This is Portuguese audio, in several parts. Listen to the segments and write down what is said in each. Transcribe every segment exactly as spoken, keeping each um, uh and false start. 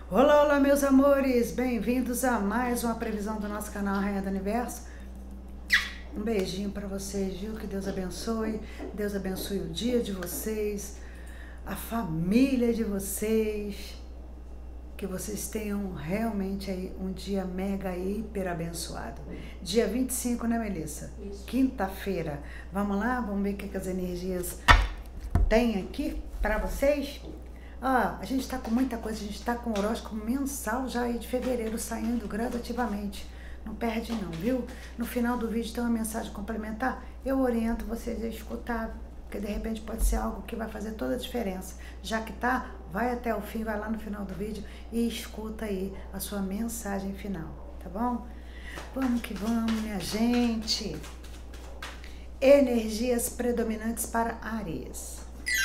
Olá, olá, meus amores! Bem-vindos a mais uma previsão do nosso canal Rainha do Universo. Um beijinho para vocês, viu? Que Deus abençoe. Deus abençoe o dia de vocês, a família de vocês. Que vocês tenham realmente aí um dia mega hiper abençoado. Dia vinte e cinco, né, Melissa? Quinta-feira. Vamos lá? Vamos ver o que, que as energias têm aqui para vocês? Ah, a gente está com muita coisa, a gente está com o horóscopo mensal já aí de fevereiro saindo gradativamente. Não perde não, viu? No final do vídeo tem uma mensagem complementar. Eu oriento vocês a escutar, porque de repente pode ser algo que vai fazer toda a diferença. Já que tá, vai até o fim, vai lá no final do vídeo e escuta aí a sua mensagem final, tá bom? Vamos que vamos, minha gente. Energias predominantes para Áries.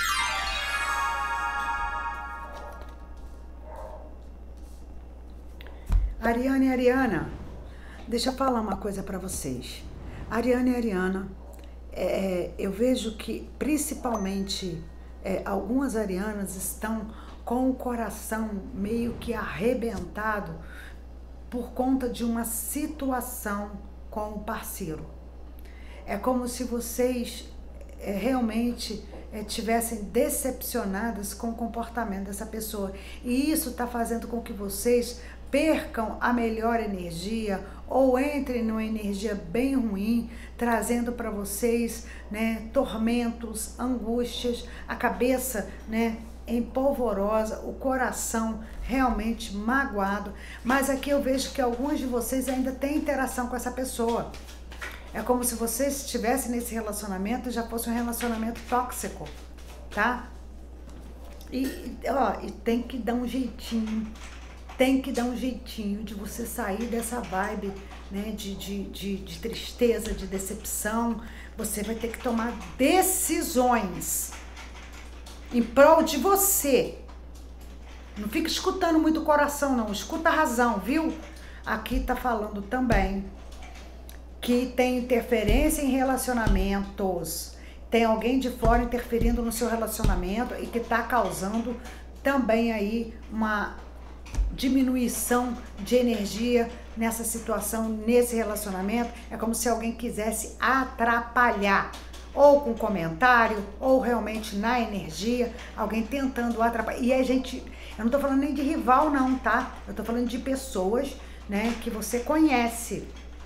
Ariana e Ariana, deixa eu falar uma coisa para vocês. Ariana e Ariana, é, eu vejo que principalmente é, algumas arianas estão com o coração meio que arrebentado por conta de uma situação com o parceiro. É como se vocês é, realmente é, tivessem decepcionadas com o comportamento dessa pessoa. E isso está fazendo com que vocês percam a melhor energia ou entrem numa energia bem ruim, trazendo para vocês, né, tormentos, angústias, a cabeça, né, empolvorosa, o coração realmente magoado. Mas aqui eu vejo que alguns de vocês ainda têm interação com essa pessoa. É como se vocês estivessem nesse relacionamento e já fosse um relacionamento tóxico, tá? E, ó, e tem que dar um jeitinho. Tem que dar um jeitinho de você sair dessa vibe, né, de, de, de, de tristeza, de decepção. Você vai ter que tomar decisões em prol de você. Não fica escutando muito o coração, não. Escuta a razão, viu? Aqui tá falando também que tem interferência em relacionamentos. Tem alguém de fora interferindo no seu relacionamento e que tá causando também aí uma diminuição de energia nessa situação, nesse relacionamento. É como se alguém quisesse atrapalhar, ou com comentário, ou realmente na energia, alguém tentando atrapalhar. E a gente, eu não tô falando nem de rival não, tá? Eu tô falando de pessoas, né, que você conhece,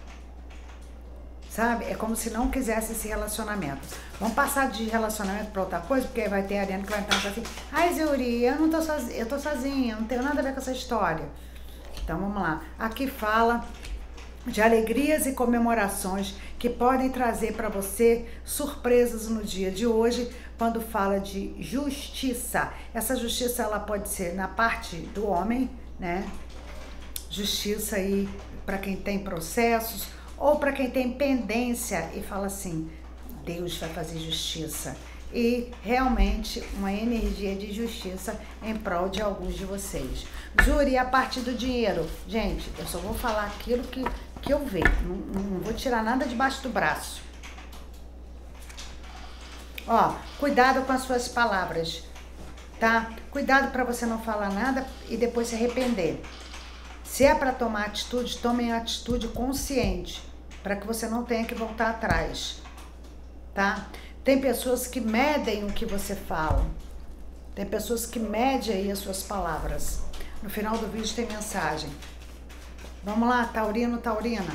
sabe? É como se não quisesse esse relacionamento. Vamos passar de relacionamento para outra coisa, porque vai ter a Ariana que vai entrar assim: ai, Zeuri, eu não tô sozinha, eu tô sozinha, não tenho nada a ver com essa história. Então vamos lá. Aqui fala de alegrias e comemorações que podem trazer para você surpresas no dia de hoje, quando fala de justiça. Essa justiça, ela pode ser na parte do homem, né? Justiça aí para quem tem processos, ou para quem tem pendência e fala assim: Deus vai fazer justiça. E realmente uma energia de justiça em prol de alguns de vocês. Júri, a parte do dinheiro. Gente, eu só vou falar aquilo que, que eu vejo. Não, não vou tirar nada debaixo do braço. Ó, cuidado com as suas palavras, tá? Cuidado para você não falar nada e depois se arrepender. Se é para tomar atitude, tomem atitude consciente, para que você não tenha que voltar atrás, tá? Tem pessoas que medem o que você fala. Tem pessoas que medem aí as suas palavras. No final do vídeo tem mensagem. Vamos lá, taurino, taurina.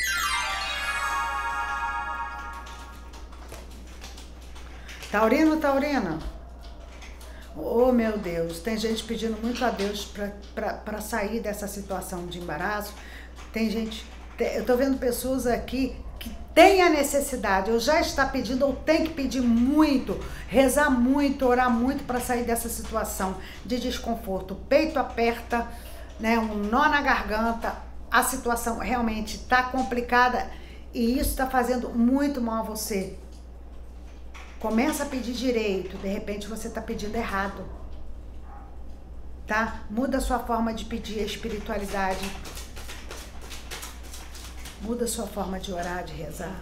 Taurino, taurina. Oh, meu Deus, tem gente pedindo muito a Deus para sair dessa situação de embaraço. Tem gente, eu tô vendo pessoas aqui que tem a necessidade, ou já está pedindo, ou tem que pedir muito, rezar muito, orar muito para sair dessa situação de desconforto. O peito aperta, né, um nó na garganta, a situação realmente está complicada e isso está fazendo muito mal a você. Começa a pedir direito, de repente você está pedindo errado, tá? Muda a sua forma de pedir a espiritualidade. Muda a sua forma de orar, de rezar.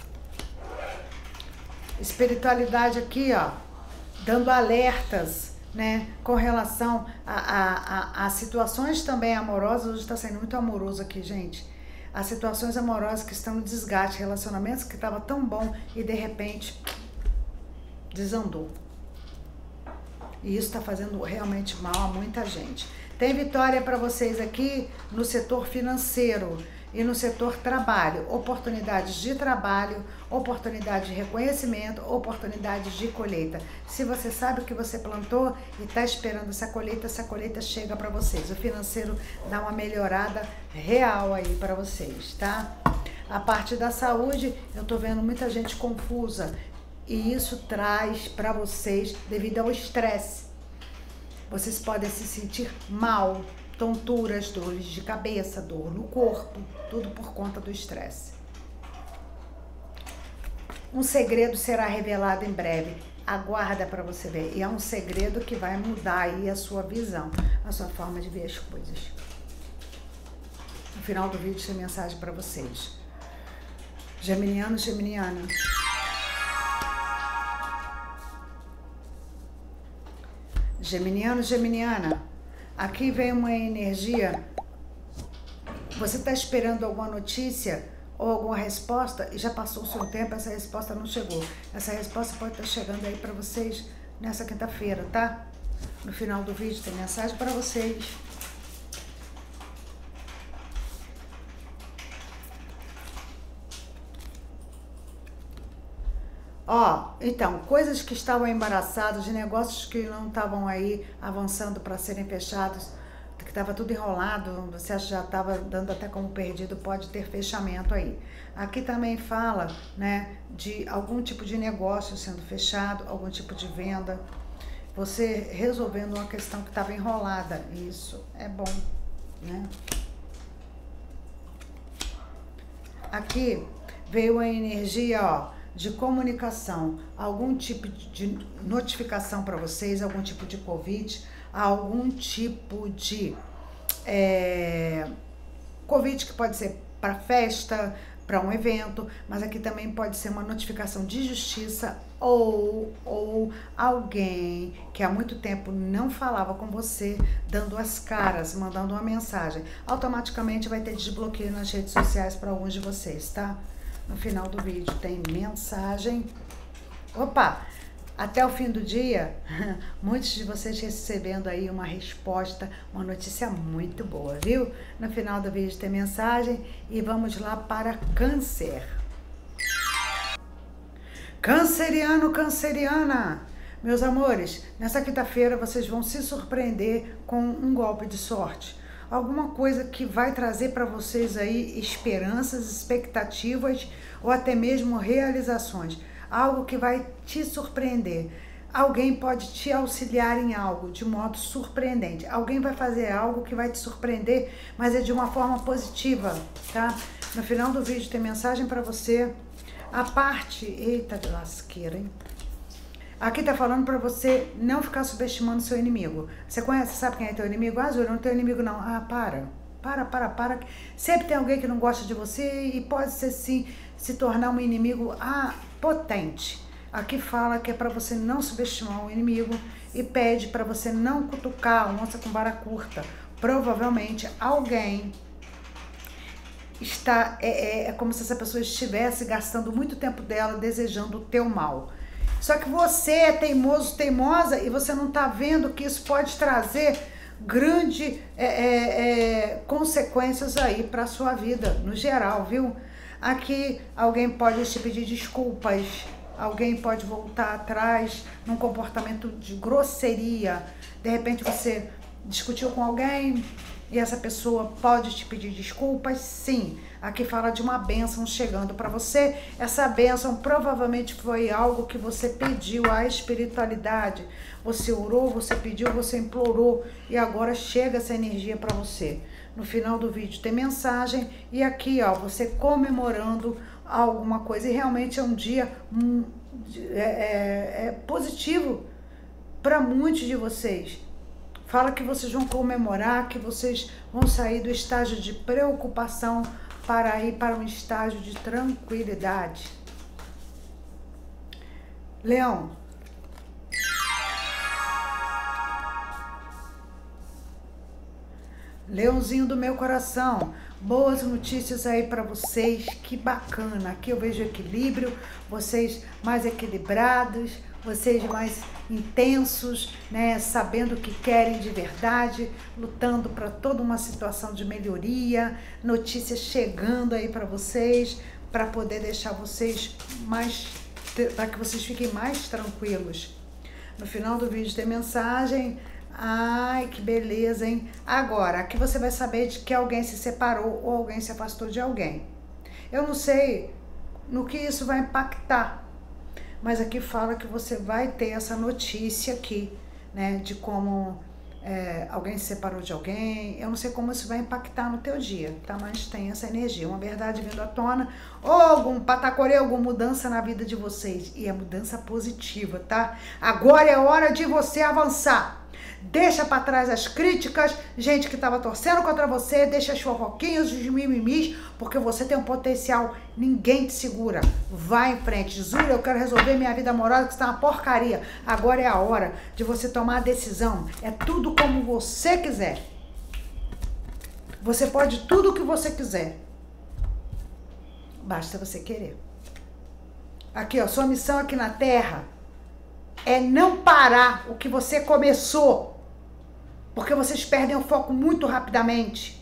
Espiritualidade aqui, ó, dando alertas, né, com relação a, a, a, a situações também amorosas. Hoje está sendo muito amoroso aqui, gente. As situações amorosas que estão no desgaste, relacionamentos que estava tão bom e de repente desandou. E isso está fazendo realmente mal a muita gente. Tem vitória para vocês aqui no setor financeiro e no setor trabalho. Oportunidades de trabalho, oportunidade de reconhecimento, oportunidades de colheita. Se você sabe o que você plantou e está esperando essa colheita, essa colheita chega para vocês. O financeiro dá uma melhorada real aí para vocês, tá? A parte da saúde, eu tô vendo muita gente confusa. E isso traz para vocês devido ao estresse. Vocês podem se sentir mal, tonturas, dores de cabeça, dor no corpo, tudo por conta do estresse. Um segredo será revelado em breve. Aguarda para você ver. E é um segredo que vai mudar aí a sua visão, a sua forma de ver as coisas. No final do vídeo tem mensagem para vocês. Geminiano, geminiana. Geminiano, geminiana, aqui vem uma energia, você está esperando alguma notícia ou alguma resposta e já passou o seu tempo, essa resposta não chegou. Essa resposta pode estar chegando aí para vocês nessa quinta-feira, tá? No final do vídeo tem mensagem para vocês. Ó, então, coisas que estavam embaraçadas, de negócios que não estavam aí avançando para serem fechados, que estava tudo enrolado, você já estava dando até como perdido, pode ter fechamento aí. Aqui também fala, né, de algum tipo de negócio sendo fechado, algum tipo de venda, você resolvendo uma questão que estava enrolada. Isso é bom, né? Aqui veio a energia, ó, de comunicação, algum tipo de notificação para vocês, algum tipo de convite, algum tipo de é, convite que pode ser para festa, para um evento, mas aqui também pode ser uma notificação de justiça ou, ou alguém que há muito tempo não falava com você, dando as caras, mandando uma mensagem. Automaticamente vai ter desbloqueio nas redes sociais para alguns de vocês, tá? No final do vídeo tem mensagem. Opa! Até o fim do dia, muitos de vocês recebendo aí uma resposta, uma notícia muito boa, viu? No final do vídeo tem mensagem e vamos lá para Câncer. Canceriano, canceriana! Meus amores, nessa quinta-feira vocês vão se surpreender com um golpe de sorte. Alguma coisa que vai trazer para vocês aí esperanças, expectativas ou até mesmo realizações. Algo que vai te surpreender. Alguém pode te auxiliar em algo de modo surpreendente. Alguém vai fazer algo que vai te surpreender, mas é de uma forma positiva, tá? No final do vídeo tem mensagem para você. A parte... Eita de lasqueira, hein? Aqui tá falando pra você não ficar subestimando seu inimigo. Você conhece, sabe quem é teu inimigo? Ah, Júlia, não é teu inimigo não. Ah, para. Para, para, para. Sempre tem alguém que não gosta de você e pode ser sim se tornar um inimigo ah, potente. Aqui fala que é pra você não subestimar o inimigo e pede pra você não cutucar a onça com vara curta. Provavelmente alguém está... É, é, é como se essa pessoa estivesse gastando muito tempo dela desejando o teu mal. Só que você é teimoso, teimosa, e você não está vendo que isso pode trazer grandes é, é, é, consequências aí para a sua vida, no geral, viu? Aqui alguém pode te pedir desculpas, alguém pode voltar atrás num comportamento de grosseria. De repente você discutiu com alguém e essa pessoa pode te pedir desculpas, sim. Aqui fala de uma bênção chegando para você. Essa bênção provavelmente foi algo que você pediu à espiritualidade. Você orou, você pediu, você implorou e agora chega essa energia para você. No final do vídeo tem mensagem e aqui, ó, você comemorando alguma coisa. E realmente é um dia hum, é, é, é positivo para muitos de vocês. Fala que vocês vão comemorar, que vocês vão sair do estágio de preocupação para ir para um estágio de tranquilidade. Leão. Leãozinho do meu coração, boas notícias aí para vocês, que bacana. Aqui eu vejo equilíbrio, vocês mais equilibrados, vocês mais intensos, né, sabendo o que querem de verdade, lutando para toda uma situação de melhoria, notícias chegando aí para vocês, para poder deixar vocês mais, para que vocês fiquem mais tranquilos. No final do vídeo tem mensagem. Ai, que beleza, hein? Agora, aqui você vai saber de que alguém se separou ou alguém se afastou de alguém. Eu não sei no que isso vai impactar, mas aqui fala que você vai ter essa notícia aqui, né? De como é, alguém se separou de alguém. Eu não sei como isso vai impactar no teu dia, tá? Mas tem essa energia, uma verdade vindo à tona, ou algum patacorê, alguma mudança na vida de vocês. E é mudança positiva, tá? Agora é hora de você avançar. Deixa para trás as críticas, gente que estava torcendo contra você, deixa as fofoquinhas, os mimimis, porque você tem um potencial, ninguém te segura. Vai em frente. Zura, eu quero resolver minha vida amorosa, que está uma porcaria. Agora é a hora de você tomar a decisão. É tudo como você quiser. Você pode tudo o que você quiser. Basta você querer. Aqui, ó, sua missão aqui na Terra é não parar o que você começou, porque vocês perdem o foco muito rapidamente,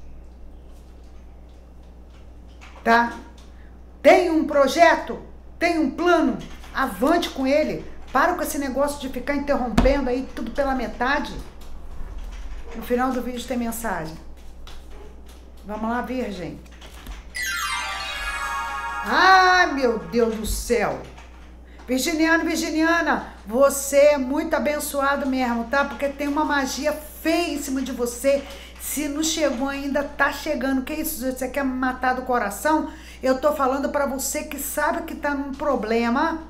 tá? Tem um projeto, tem um plano, avante com ele, para com esse negócio de ficar interrompendo aí tudo pela metade. No final do vídeo tem mensagem. Vamos lá, Virgem. Ai, meu Deus do céu. Virginiano, Virginiana, você é muito abençoado mesmo, tá? Porque tem uma magia feia em cima de você. Se não chegou ainda, tá chegando. Que isso? Você quer me matar do coração? Eu tô falando pra você que sabe que tá num problema.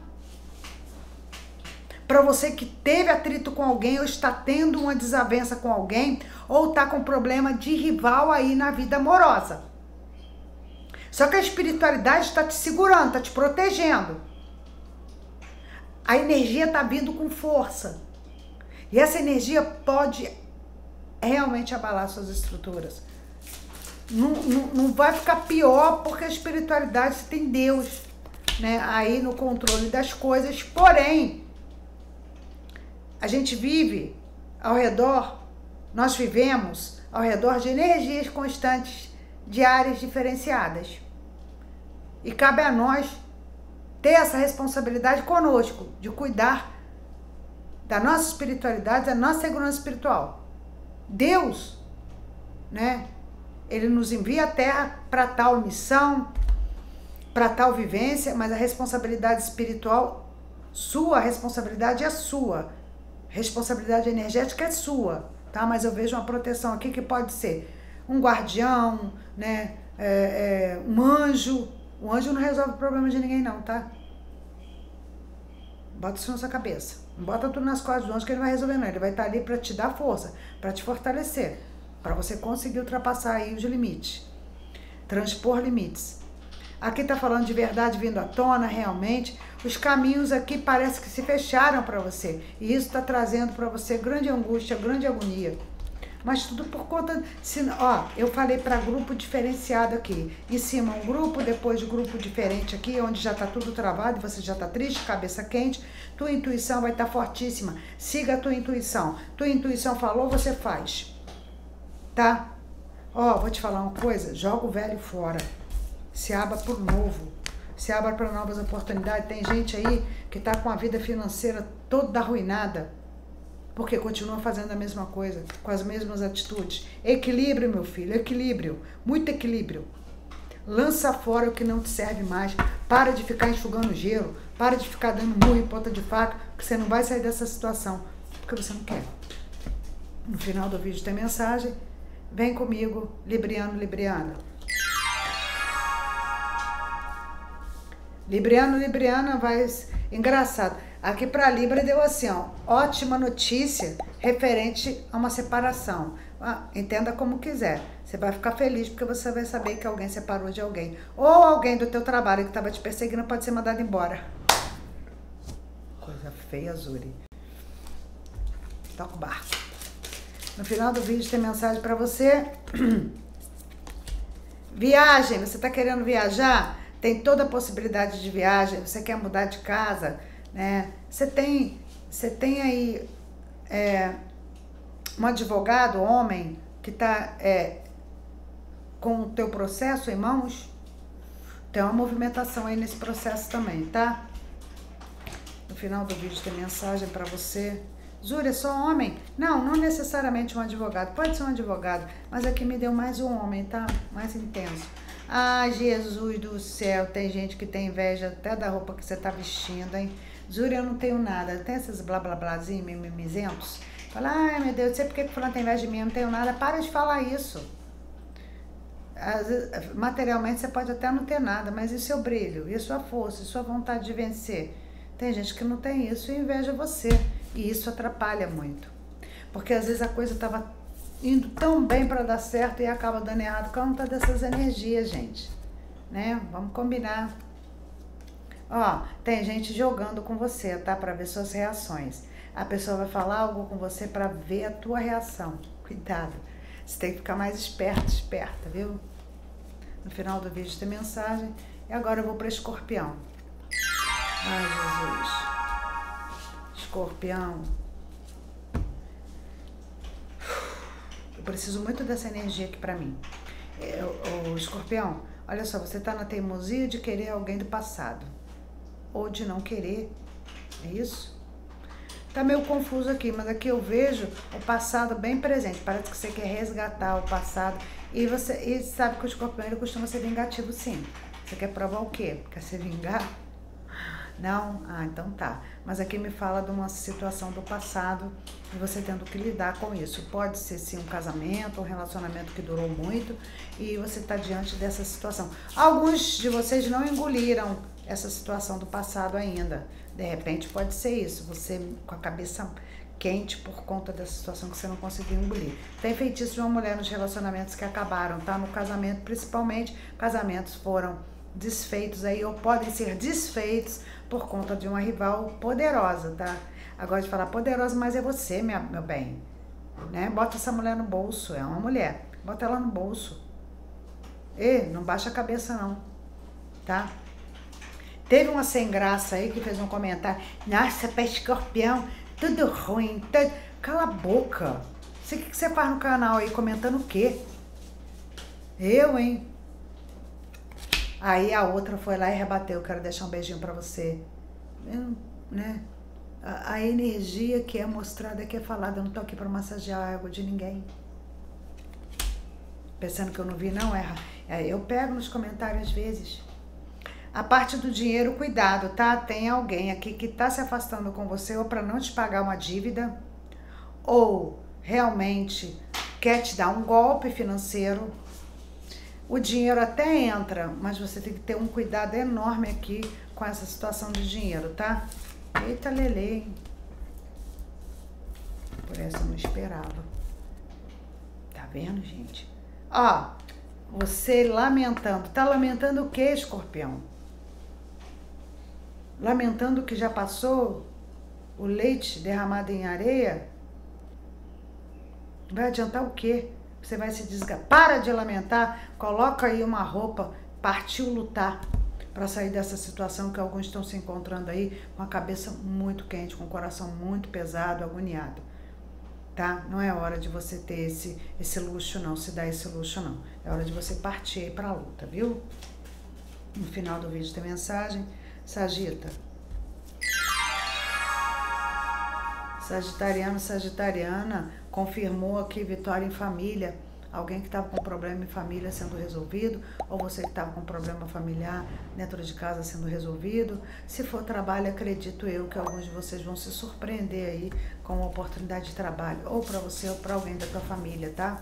Pra você que teve atrito com alguém, ou está tendo uma desavença com alguém, ou tá com problema de rival aí na vida amorosa. Só que a espiritualidade está te segurando, tá te protegendo. A energia está vindo com força. E essa energia pode realmente abalar suas estruturas. Não, não, não vai ficar pior porque a espiritualidade tem Deus, né, aí no controle das coisas. Porém, a gente vive ao redor, nós vivemos ao redor de energias constantes, de áreas diferenciadas. E cabe a nós ter essa responsabilidade conosco, de cuidar da nossa espiritualidade, da nossa segurança espiritual. Deus, né, ele nos envia à Terra para tal missão, para tal vivência, mas a responsabilidade espiritual, sua responsabilidade é sua, responsabilidade energética é sua, tá? Mas eu vejo uma proteção aqui que pode ser um guardião, né, é, é, um anjo. O anjo não resolve o problema de ninguém não, tá? Bota isso na sua cabeça. Não bota tudo nas costas do anjo que ele vai resolver não. Ele vai estar ali para te dar força, para te fortalecer, para você conseguir ultrapassar aí os limites. Transpor limites. Aqui tá falando de verdade vindo à tona, realmente. Os caminhos aqui parece que se fecharam para você. E isso está trazendo para você grande angústia, grande agonia. Mas tudo por conta, se, ó, eu falei para grupo diferenciado aqui, em cima um grupo, depois de grupo diferente aqui, onde já tá tudo travado, você já tá triste, cabeça quente, tua intuição vai estar tá fortíssima, siga a tua intuição, tua intuição falou, você faz, tá? Ó, vou te falar uma coisa, joga o velho fora, se abra por novo, se abra para novas oportunidades. Tem gente aí que tá com a vida financeira toda arruinada, porque continua fazendo a mesma coisa, com as mesmas atitudes. Equilíbrio, meu filho, equilíbrio, muito equilíbrio. Lança fora o que não te serve mais, para de ficar enxugando gelo, para de ficar dando murro em ponta de faca, porque você não vai sair dessa situação, porque você não quer. No final do vídeo tem mensagem, vem comigo, Libriano, Libriana. Libriano, Libriana, vai... Engraçado. Aqui para Libra deu assim, ó, ótima notícia referente a uma separação. Ah, entenda como quiser. Você vai ficar feliz porque você vai saber que alguém separou de alguém. Ou alguém do teu trabalho que estava te perseguindo pode ser mandado embora. Coisa feia, Zuri. Toca o barco. No final do vídeo tem mensagem para você. Viagem, você está querendo viajar? Tem toda a possibilidade de viagem. Você quer mudar de casa, né? Você tem, você tem aí é, um advogado, homem, que está é, com o teu processo em mãos. Tem uma movimentação aí nesse processo também, tá? No final do vídeo tem mensagem para você. Júlia, só homem? Não, não necessariamente um advogado. Pode ser um advogado, mas aqui me deu mais um homem, tá? Mais intenso. Ai, Jesus do céu, tem gente que tem inveja até da roupa que você tá vestindo, hein? Júlia, eu não tenho nada. Tem esses blá blá blázinhos, mimizentos. Fala, ai meu Deus, não sei por que fulano tem inveja de mim, eu não tenho nada. Para de falar isso. Às vezes, materialmente você pode até não ter nada, mas e seu brilho, e sua força, e sua vontade de vencer? Tem gente que não tem isso e inveja você. E isso atrapalha muito. Porque às vezes a coisa estava indo tão bem para dar certo e acaba dando errado por conta dessas energias, gente. Né? Vamos combinar. Ó, tem gente jogando com você, tá? Para ver suas reações. A pessoa vai falar algo com você para ver a tua reação. Cuidado. Você tem que ficar mais esperto, esperta, viu? No final do vídeo tem mensagem. E agora eu vou para Escorpião. Ai, Jesus. Escorpião. Eu preciso muito dessa energia aqui pra mim. É, o, o Escorpião, olha só, você tá na teimosia de querer alguém do passado. Ou de não querer. É isso? Tá meio confuso aqui, mas aqui eu vejo o passado bem presente. Parece que você quer resgatar o passado. E você e sabe que o Escorpião ele costuma ser vingativo, sim. Você quer provar o quê? Quer se vingar? Não? Ah, então tá. Mas aqui me fala de uma situação do passado e você tendo que lidar com isso. Pode ser sim um casamento, um relacionamento que durou muito e você tá diante dessa situação. Alguns de vocês não engoliram essa situação do passado ainda. De repente pode ser isso, você com a cabeça quente por conta dessa situação que você não conseguiu engolir. Tem feitiço de uma mulher nos relacionamentos que acabaram, tá? No casamento, principalmente, casamentos foram desfeitos aí, ou podem ser desfeitos por conta de uma rival poderosa, tá? Agora de falar poderosa, mas é você, minha, meu bem, né? Bota essa mulher no bolso, é uma mulher, bota ela no bolso. E não baixa a cabeça não, tá? Teve uma sem graça aí que fez um comentário, nossa, pra Escorpião, tudo ruim, tudo... Cala a boca. O que, que você faz no canal aí, comentando o quê? Eu, hein? Aí a outra foi lá e rebateu, quero deixar um beijinho pra você. Eu, né? A, a energia que é mostrada, que é falada, eu não tô aqui pra massagear a água de ninguém. Pensando que eu não vi, não, erra. É, eu pego nos comentários às vezes. A parte do dinheiro, cuidado, tá? Tem alguém aqui que tá se afastando com você ou pra não te pagar uma dívida, ou realmente quer te dar um golpe financeiro. O dinheiro até entra, mas você tem que ter um cuidado enorme aqui com essa situação de dinheiro, tá? Eita, lelê, hein? Por essa eu não esperava. Tá vendo, gente? Ó, você lamentando. Tá lamentando o quê, Escorpião? Lamentando que já passou o leite derramado em areia? Vai adiantar o quê? Você vai se desgastar. Para de lamentar, coloca aí uma roupa, partiu lutar para sair dessa situação que alguns estão se encontrando aí com a cabeça muito quente, com o coração muito pesado, agoniado. Tá? Não é hora de você ter esse, esse luxo não, se dar esse luxo não. É hora de você partir aí para a luta, viu? No final do vídeo tem mensagem. Sagita. Sagitariano, Sagitariana, confirmou aqui vitória em família. Alguém que estava com problema em família sendo resolvido, ou você que estava com problema familiar dentro de casa sendo resolvido. Se for trabalho, acredito eu que alguns de vocês vão se surpreender aí com uma oportunidade de trabalho, ou para você ou para alguém da tua família, tá?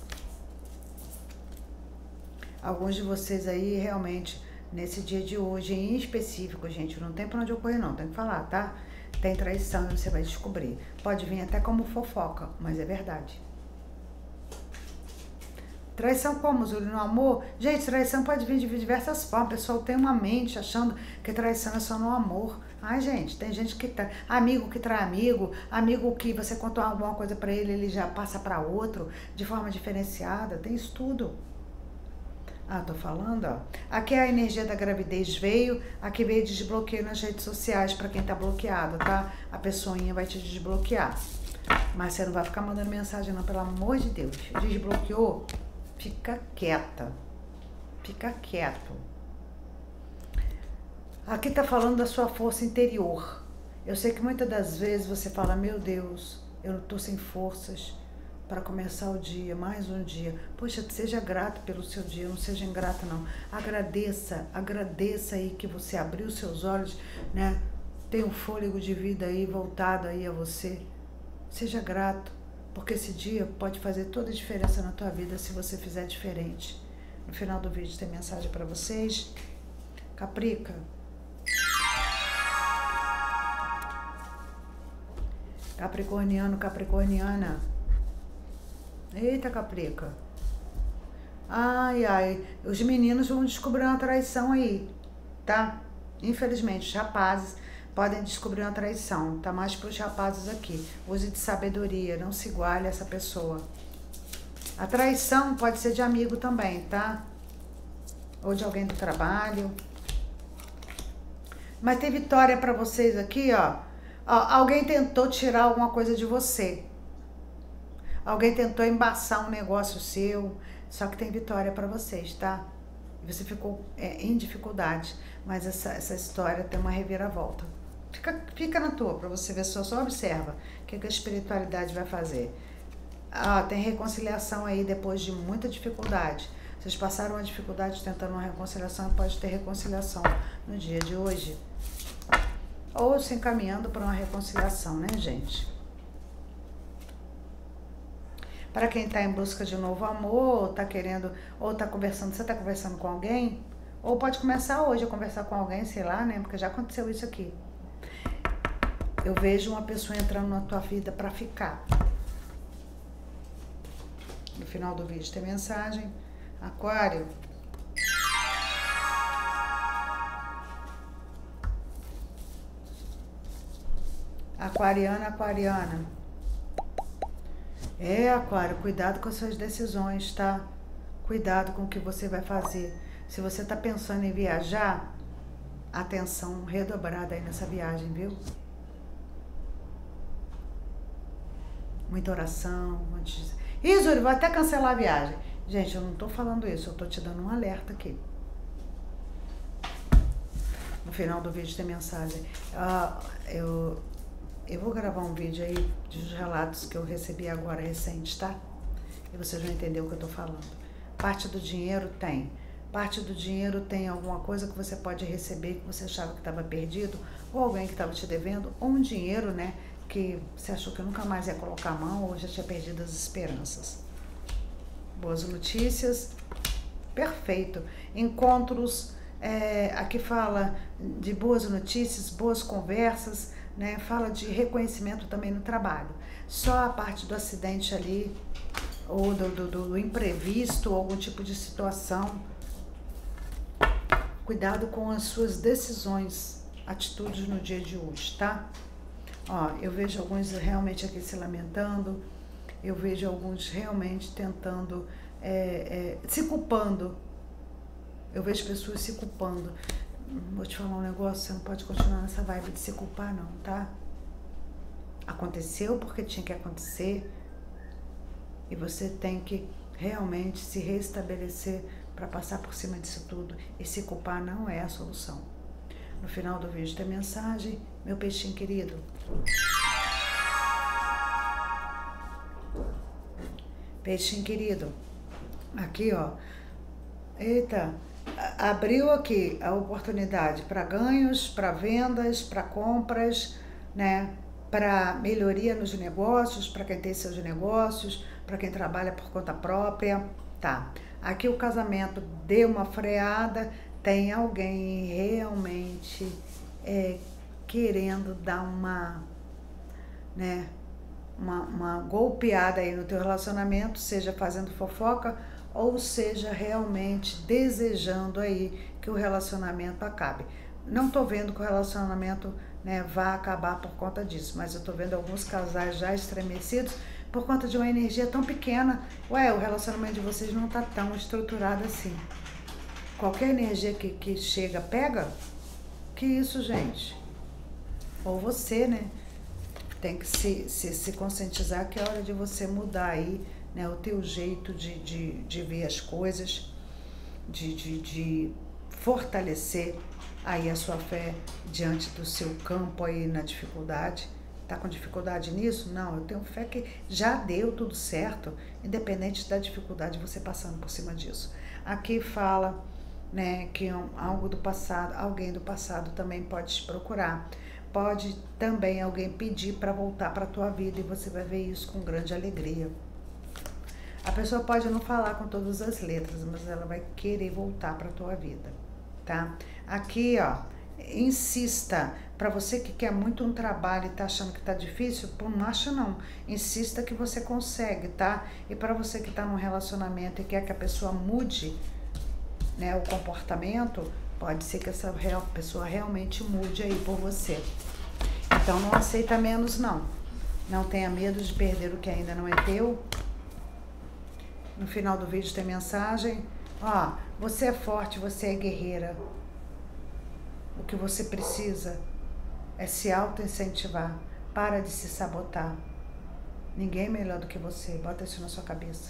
Alguns de vocês aí realmente, nesse dia de hoje em específico, gente, não tem pra onde eu correr não, tem que falar, tá? Tem traição e você vai descobrir. Pode vir até como fofoca, mas é verdade. Traição como, Zúlio? No amor? Gente, traição pode vir de diversas formas. O pessoal tem uma mente achando que traição é só no amor. Ai, gente, tem gente que tá... Amigo que trai amigo, amigo que você contou alguma coisa pra ele, ele já passa pra outro, de forma diferenciada, tem isso tudo. Ah, tô falando, ó. Aqui a energia da gravidez veio, aqui veio desbloqueio nas redes sociais pra quem tá bloqueado, tá? A pessoinha vai te desbloquear. Mas você não vai ficar mandando mensagem não, pelo amor de Deus. Desbloqueou? Fica quieta. Fica quieto. Aqui tá falando da sua força interior. Eu sei que muitas das vezes você fala, meu Deus, eu tô sem forças para começar o dia, mais um dia. Poxa, seja grato pelo seu dia, não seja ingrato não. Agradeça, agradeça aí que você abriu seus olhos, né? Tem um fôlego de vida aí voltado aí a você. Seja grato, porque esse dia pode fazer toda a diferença na tua vida se você fizer diferente. No final do vídeo tem mensagem para vocês. Caprica. Capricorniano, Capricorniana. Eita, Caprica. Ai, ai. Os meninos vão descobrir uma traição aí, tá? Infelizmente, os rapazes podem descobrir uma traição. Tá mais para os rapazes aqui. Use de sabedoria, não se iguale a essa pessoa. A traição pode ser de amigo também, tá? Ou de alguém do trabalho. Mas tem vitória para vocês aqui, ó. ó. Alguém tentou tirar alguma coisa de você. Alguém tentou embaçar um negócio seu, só que tem vitória para vocês, tá? Você ficou é, em dificuldade, mas essa, essa história tem uma reviravolta. Fica, fica na tua, para você ver, só, só observa o que, que a espiritualidade vai fazer. Ah, tem reconciliação aí depois de muita dificuldade. Vocês passaram uma dificuldade tentando uma reconciliação, pode ter reconciliação no dia de hoje. Ou se encaminhando para uma reconciliação, né, gente? Para quem está em busca de um novo amor, ou está querendo, ou está conversando, você está conversando com alguém, ou pode começar hoje a conversar com alguém, sei lá, né? Porque já aconteceu isso aqui. Eu vejo uma pessoa entrando na tua vida para ficar. No final do vídeo tem mensagem. Aquário. Aquariana, aquariana. É, Aquário, cuidado com as suas decisões, tá? Cuidado com o que você vai fazer. Se você tá pensando em viajar, atenção redobrada aí nessa viagem, viu? Muita oração. Antes... Ih, Zuri, vou até cancelar a viagem. Gente, eu não tô falando isso, eu tô te dando um alerta aqui. No final do vídeo tem mensagem. Ah, eu... Eu vou gravar um vídeo aí dos relatos que eu recebi agora recente, tá? E vocês vão entender o que eu tô falando. Parte do dinheiro tem. Parte do dinheiro tem alguma coisa que você pode receber que você achava que estava perdido, ou alguém que estava te devendo, ou um dinheiro, né, que você achou que nunca mais ia colocar a mão ou já tinha perdido as esperanças. Boas notícias. Perfeito. Encontros, é, aqui fala de boas notícias, boas conversas, né? Fala de reconhecimento também no trabalho. Só a parte do acidente ali, ou do, do, do imprevisto, ou algum tipo de situação. Cuidado com as suas decisões, atitudes no dia de hoje, tá? Ó, eu vejo alguns realmente aqui se lamentando, eu vejo alguns realmente tentando, é, é, se culpando. Eu vejo pessoas se culpando. Vou te falar um negócio, você não pode continuar nessa vibe de se culpar não, tá? Aconteceu porque tinha que acontecer e você tem que realmente se restabelecer para passar por cima disso tudo. E se culpar não é a solução. No final do vídeo tem mensagem, meu peixinho querido. Peixinho querido, aqui ó, eita, abriu aqui a oportunidade para ganhos, para vendas, para compras, né? Para melhoria nos negócios, para quem tem seus negócios, para quem trabalha por conta própria, tá? Aqui o casamento deu uma freada, tem alguém realmente é, querendo dar uma, né? Uma, uma golpeada aí no teu relacionamento, seja fazendo fofoca, ou seja realmente desejando aí que o relacionamento acabe. Não tô vendo que o relacionamento né, vá acabar por conta disso. Mas eu tô vendo alguns casais já estremecidos por conta de uma energia tão pequena. Ué, o relacionamento de vocês não tá tão estruturado assim. Qualquer energia que, que chega, pega. Que isso, gente? Ou você, né? Tem que se, se, se conscientizar que é hora de você mudar aí, né, o teu jeito de, de, de ver as coisas, de, de, de fortalecer aí a sua fé diante do seu campo aí na dificuldade. Tá com dificuldade nisso? Não, eu tenho fé que já deu tudo certo, independente da dificuldade, você passando por cima disso. Aqui fala, né, que um, algo do passado, alguém do passado também pode te procurar. Pode também alguém pedir para voltar para a tua vida e você vai ver isso com grande alegria. A pessoa pode não falar com todas as letras, mas ela vai querer voltar para a tua vida, tá? Aqui, ó, insista. Para você que quer muito um trabalho e tá achando que tá difícil, pô, não acha não. Insista que você consegue, tá? E para você que tá num relacionamento e quer que a pessoa mude, né, o comportamento, pode ser que essa real, pessoa realmente mude aí por você. Então não aceita menos não. Não tenha medo de perder o que ainda não é teu. No final do vídeo tem mensagem. Ó, você é forte, você é guerreira. O que você precisa é se auto-incentivar. Para de se sabotar. Ninguém é melhor do que você. Bota isso na sua cabeça.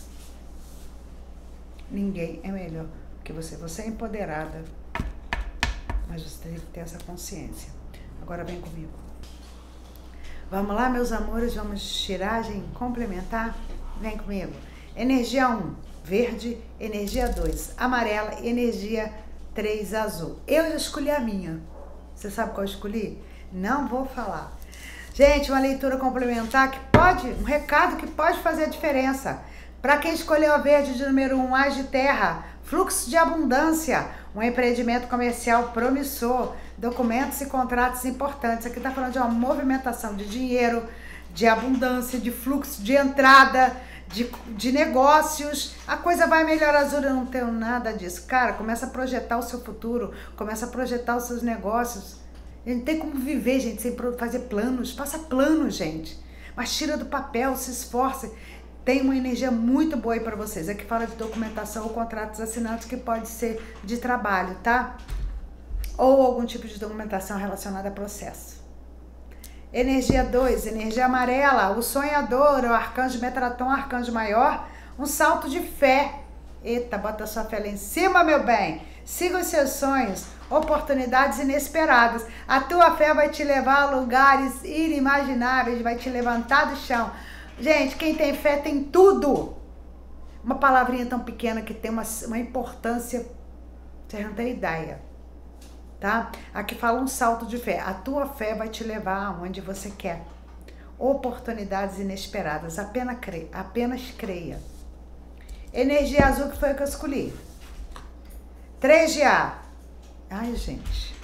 Ninguém é melhor que você. Você é empoderada, mas você tem que ter essa consciência. Agora vem comigo. Vamos lá, meus amores, vamos tiragem complementar? Vem comigo. Energia um, verde. Energia dois, amarela. Energia três, azul. Eu já escolhi a minha. Você sabe qual eu escolhi? Não vou falar. Gente, uma leitura complementar que pode, um recado que pode fazer a diferença. Para quem escolheu a verde de número um, As de Terra, fluxo de abundância, um empreendimento comercial promissor, documentos e contratos importantes. Aqui está falando de uma movimentação de dinheiro, de abundância, de fluxo, de entrada, de, de negócios. A coisa vai melhorar, Azul, eu não tenho nada disso. Cara, começa a projetar o seu futuro, começa a projetar os seus negócios. A gente tem como viver, gente, sem fazer planos. Faça planos, gente. Mas tira do papel, se esforce. Tem uma energia muito boa aí para vocês. Aqui fala de documentação ou contratos assinados que pode ser de trabalho, tá? Ou algum tipo de documentação relacionada a processo. Energia dois, energia amarela, o sonhador, o arcanjo Metatron, arcanjo maior, um salto de fé. Eita, bota a sua fé lá em cima, meu bem. Siga os seus sonhos, oportunidades inesperadas. A tua fé vai te levar a lugares inimagináveis, vai te levantar do chão. Gente, quem tem fé tem tudo. Uma palavrinha tão pequena que tem uma, uma importância, você não tem ideia, tá? Aqui fala um salto de fé. A tua fé vai te levar aonde você quer. Oportunidades inesperadas. Apenas creia. Apenas creia. Energia azul, que foi o que eu escolhi. três de ar. Ai, gente.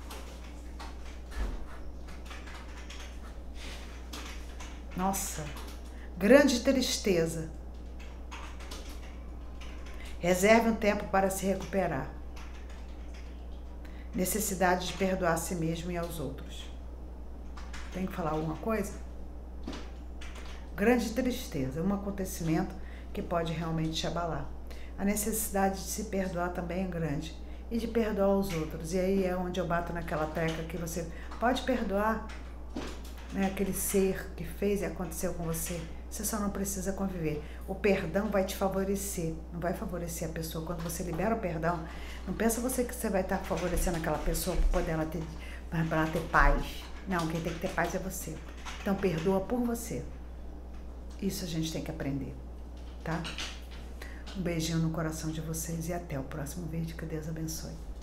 Nossa. Grande tristeza. Reserve um tempo para se recuperar. Necessidade de perdoar a si mesmo e aos outros. Tem que falar alguma coisa? Grande tristeza. Um acontecimento que pode realmente te abalar. A necessidade de se perdoar também é grande. E de perdoar os outros. E aí é onde eu bato naquela tecla que você pode perdoar, né, aquele ser que fez e aconteceu com você. Você só não precisa conviver. O perdão vai te favorecer, não vai favorecer a pessoa. Quando você libera o perdão, não pensa você que você vai estar favorecendo aquela pessoa para poder ela ter, para ela ter paz. Não, quem tem que ter paz é você. Então perdoa por você. Isso a gente tem que aprender, tá? Um beijinho no coração de vocês e até o próximo vídeo. Que Deus abençoe.